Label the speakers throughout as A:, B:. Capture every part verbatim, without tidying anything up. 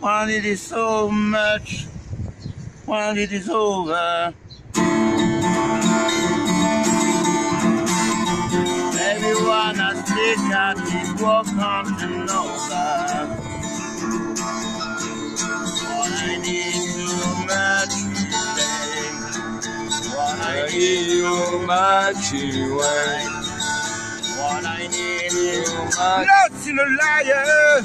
A: when it is so much, when it is over. Everyone has taken out his walk on to know that what I need too much today. What I need too much away. What I need is lots in a liar.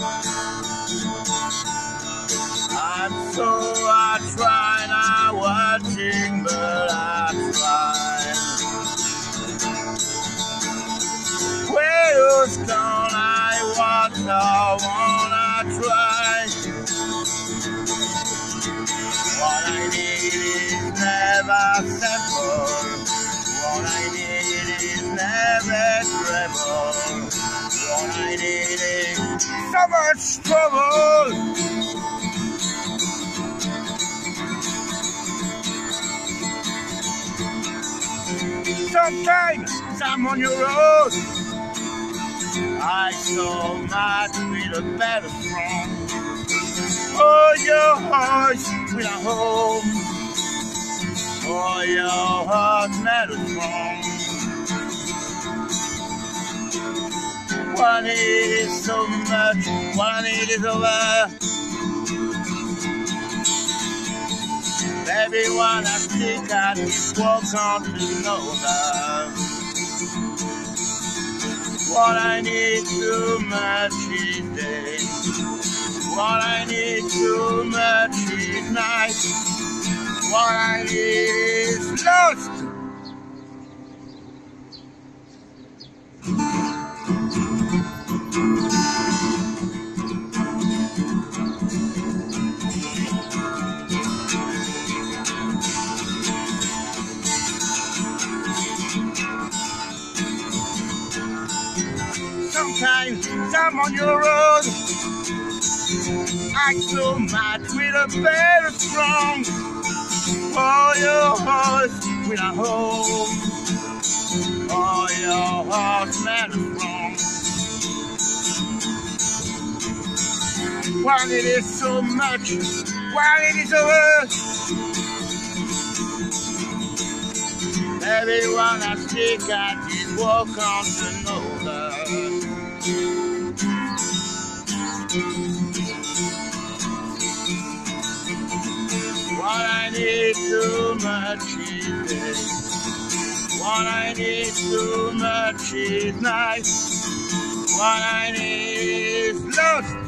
A: I'm so I try not watching, but I try. Where's gone? I want, I wanna try. What I need is never simple. What I need is never treble. What I need is so much trouble. Sometimes I'm on your road. I so much with a better strong. Oh, your heart's with a home. Oh, your heart's better strong. One is so much, one is over. Everyone has taken his walk on to know that what I need too much is day. What I need too much is night. What I need is lost. Sometimes I'm on your road. I so much with a better strong. Oh, your heart with a home. Oh, your heart's better strong. While it is so much, while it is over, everyone has taken his walk on to know that. What I need too much is day. What I need too much is night. What I need is lost.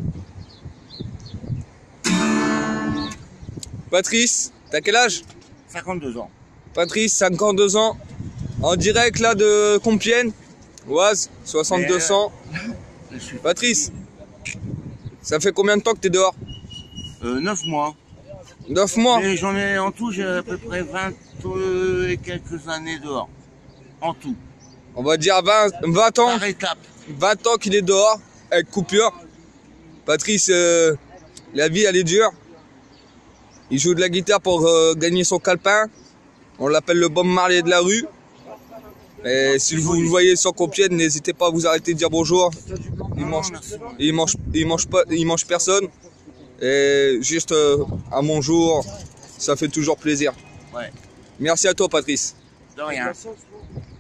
B: Patrice, t'as quel âge?
A: cinquante-deux ans.
B: Patrice, cinquante-deux ans, en direct là de Compiègne, Oise, soixante-deux cents.
A: Euh,
B: Patrice, ça fait combien de temps que t'es dehors?
A: euh, neuf mois.
B: neuf mois.
A: Mais j'en ai en tout, j'ai à peu près vingt et quelques années dehors. En tout.
B: On va dire vingt, vingt ans.
A: Par étape.
B: vingt ans qu'il est dehors, avec coupure. Patrice, euh, la vie elle est dure. Il joue de la guitare pour euh, gagner son calepin. On l'appelle le Bob Marley de la rue. Et si vous le voyez sur Compiègne, n'hésitez pas à vous arrêter de dire bonjour. Il mange, il mange, il mange pas, il mange personne. Et juste euh, un bonjour, ça fait toujours plaisir.
A: Ouais.
B: Merci à toi, Patrice.
A: De rien.